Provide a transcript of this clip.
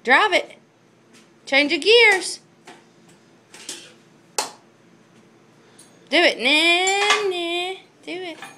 Drive it. Change your gears. Do it. Nah, nah. Do it.